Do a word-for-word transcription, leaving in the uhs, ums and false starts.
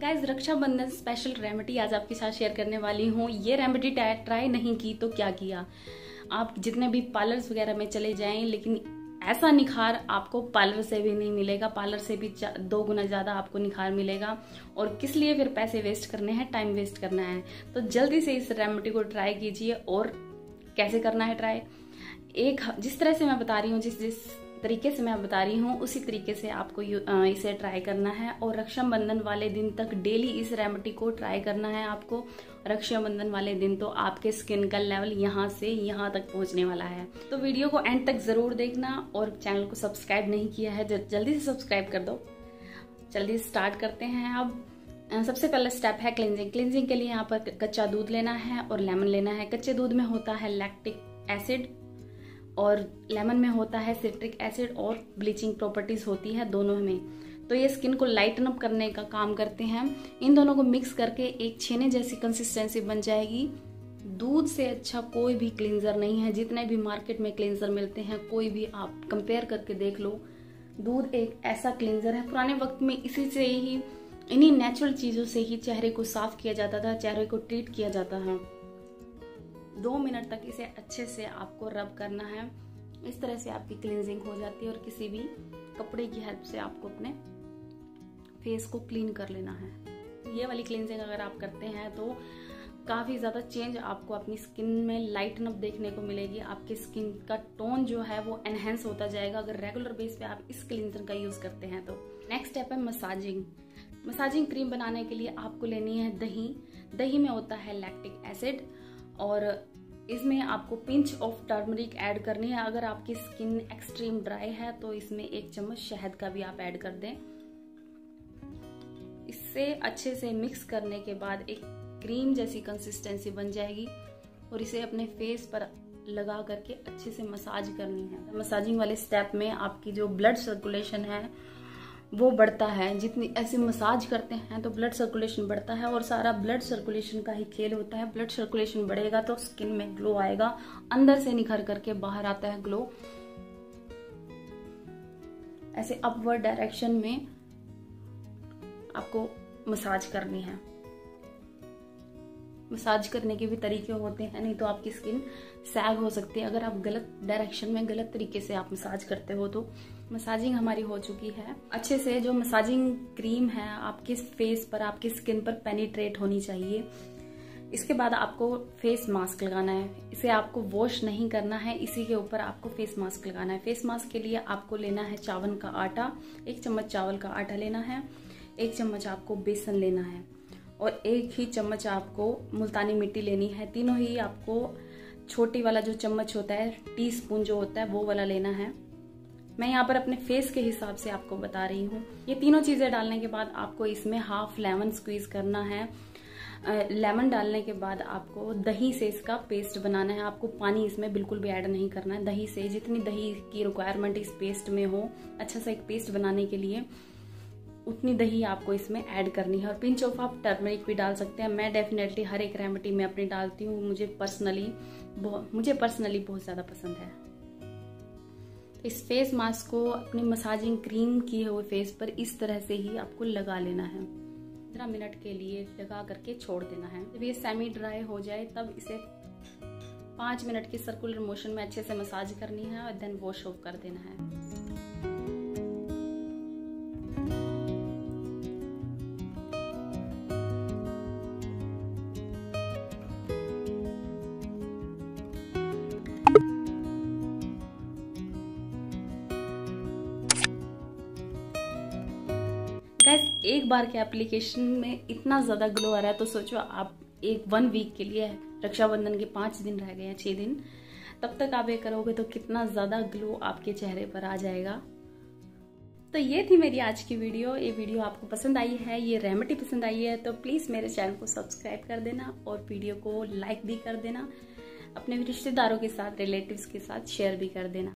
Guys, Rakshabandhan special remedy आज आपके साथ शेयर करने वाली हूँ। ये रेमेडी ट्राई नहीं की तो क्या किया। आप जितने भी पार्लर्स वगैरह में चले जाएं, लेकिन ऐसा निखार आपको पार्लर से भी नहीं मिलेगा। पार्लर से भी दो गुना ज्यादा आपको निखार मिलेगा। और किस लिए फिर पैसे वेस्ट करने हैं, टाइम वेस्ट करना है। तो जल्दी से इस रेमेडी को ट्राई कीजिए। और कैसे करना है ट्राई, एक जिस तरह से मैं बता रही हूँ, जिस जिस तरीके से मैं बता रही हूँ उसी तरीके से आपको इसे ट्राई करना है। और रक्षाबंधन वाले दिन तक डेली इस रेमेडी को ट्राई करना है आपको। रक्षाबंधन वाले दिन तो आपके स्किन का लेवल यहाँ से यहाँ तक पहुँचने वाला है। तो वीडियो को एंड तक जरूर देखना। और चैनल को सब्सक्राइब नहीं किया है जल्दी से सब्सक्राइब कर दो। जल्दी स्टार्ट करते हैं। अब सबसे पहला स्टेप है क्लिनजिंग। क्लिनजिंग के लिए यहाँ पर कच्चा दूध लेना है और लेमन लेना है। कच्चे दूध में होता है लैक्टिक एसिड और लेमन में होता है सिट्रिक एसिड और ब्लीचिंग प्रॉपर्टीज होती है दोनों में। तो ये स्किन को लाइटन अप करने का काम करते हैं। इन दोनों को मिक्स करके एक छेने जैसी कंसिस्टेंसी बन जाएगी। दूध से अच्छा कोई भी क्लींजर नहीं है। जितने भी मार्केट में क्लींजर मिलते हैं, कोई भी आप कंपेयर करके देख लो। दूध एक ऐसा क्लींजर है। पुराने वक्त में इसी से ही, इन्हीं नेचुरल चीजों से ही चेहरे को साफ किया जाता था, चेहरे को ट्रीट किया जाता है। दो मिनट तक इसे अच्छे से आपको रब करना है। इस तरह से आपकी क्लींजिंग हो जाती है। और किसी भी कपड़े की हेल्प से आपको अपने फेस को क्लीन कर लेना है। ये वाली क्लींजिंग अगर आप करते हैं तो काफी ज्यादा चेंज आपको अपनी स्किन में लाइटन अप देखने को मिलेगी। आपकी स्किन का टोन जो है वो एनहेंस होता जाएगा अगर रेगुलर बेस पे आप इस क्लींजर का यूज करते हैं तो। नेक्स्ट स्टेप है मसाजिंग। मसाजिंग क्रीम बनाने के लिए आपको लेनी है दही। दही में होता है लैक्टिक एसिड और इसमें आपको पिंच ऑफ टर्मरिक ऐड करनी है। अगर आपकी स्किन एक्सट्रीम ड्राई है तो इसमें एक चम्मच शहद का भी आप ऐड कर दें। इससे अच्छे से मिक्स करने के बाद एक क्रीम जैसी कंसिस्टेंसी बन जाएगी। और इसे अपने फेस पर लगा करके अच्छे से मसाज करनी है। मसाजिंग वाले स्टेप में आपकी जो ब्लड सर्कुलेशन है वो बढ़ता है। जितनी ऐसे मसाज करते हैं तो ब्लड सर्कुलेशन बढ़ता है। और सारा ब्लड सर्कुलेशन का ही खेल होता है। ब्लड सर्कुलेशन बढ़ेगा तो स्किन में ग्लो आएगा। अंदर से निखर करके बाहर आता है ग्लो। ऐसे अपवर्ड डायरेक्शन में आपको मसाज करनी है। मसाज करने के भी तरीके होते हैं, नहीं तो आपकी स्किन सैग हो सकती है अगर आप गलत डायरेक्शन में गलत तरीके से आप मसाज करते हो तो। मसाजिंग हमारी हो चुकी है अच्छे से। जो मसाजिंग क्रीम है आपके फेस पर, आपकी स्किन पर पेनिट्रेट होनी चाहिए। इसके बाद आपको फेस मास्क लगाना है। इसे आपको वॉश नहीं करना है, इसी के ऊपर आपको फेस मास्क लगाना है। फेस मास्क के लिए आपको लेना है चावल का आटा। एक चम्मच चावल का आटा लेना है। एक चम्मच आपको बेसन लेना है और एक ही चम्मच आपको मुल्तानी मिट्टी लेनी है। तीनों ही आपको छोटी वाला जो चम्मच होता है, टी स्पून जो होता है, वो वाला लेना है। मैं यहाँ पर अपने फेस के हिसाब से आपको बता रही हूँ। ये तीनों चीजें डालने के बाद आपको इसमें हाफ लेमन स्क्वीज करना है। लेमन डालने के बाद आपको दही से इसका पेस्ट बनाना है। आपको पानी इसमें बिल्कुल भी ऐड नहीं करना है। दही से जितनी दही की रिक्वायरमेंट इस पेस्ट में हो, अच्छा सा एक पेस्ट बनाने के लिए, उतनी दही आपको इसमें ऐड करनी है। और पिंच ऑफ आप टर्मरिक भी डाल सकते हैं। मैं डेफिनेटली हर एक रेमेडी में अपनी डालती हूँ। मुझे पर्सनली मुझे पर्सनली बहुत ज्यादा पसंद है। इस फेस मास्क को अपनी मसाजिंग क्रीम किए हुए फेस पर इस तरह से ही आपको लगा लेना है। पंद्रह मिनट के लिए लगा करके छोड़ देना है। जब ये सेमी ड्राई हो जाए तब इसे पांच मिनट की सर्कुलर मोशन में अच्छे से मसाज करनी है और देन वॉश ऑफ कर देना है। गाइस, एक बार के एप्लीकेशन में इतना ज्यादा ग्लो आ रहा है तो सोचो आप एक वन वीक के लिए, रक्षाबंधन के पांच दिन रह गए हैं, छह दिन, तब तक आप ये करोगे तो कितना ज्यादा ग्लो आपके चेहरे पर आ जाएगा। तो ये थी मेरी आज की वीडियो। ये वीडियो आपको पसंद आई है, ये रेमेडी पसंद आई है तो प्लीज मेरे चैनल को सब्सक्राइब कर देना और वीडियो को लाइक भी कर देना। अपने रिश्तेदारों के साथ, रिलेटिव्स के साथ शेयर भी कर देना।